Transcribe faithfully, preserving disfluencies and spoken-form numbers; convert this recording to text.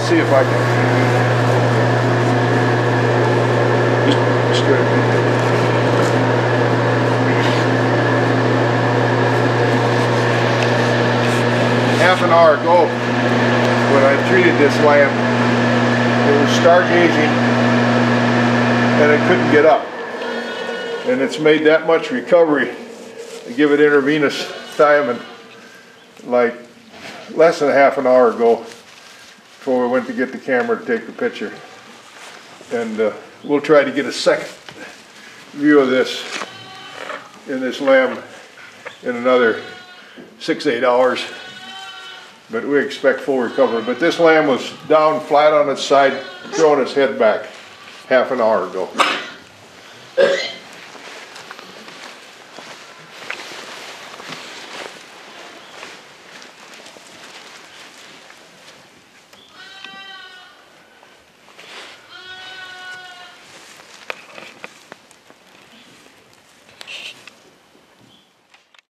see if I can just straighten it. Half an hour ago, when I treated this lamb, it was stargazing and it couldn't get up. And it's made that much recovery to give it intravenous thiamine like less than half an hour ago before we went to get the camera to take the picture. And uh, we'll try to get a second view of this in this lamb in another six, eight hours. But we expect full recovery. But this lamb was down flat on its side, throwing its head back half an hour ago.